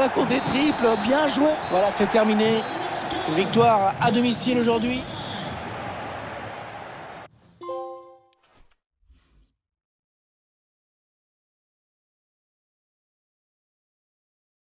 va compter triple. Bien joué. Voilà, c'est terminé. Victoire à domicile aujourd'hui.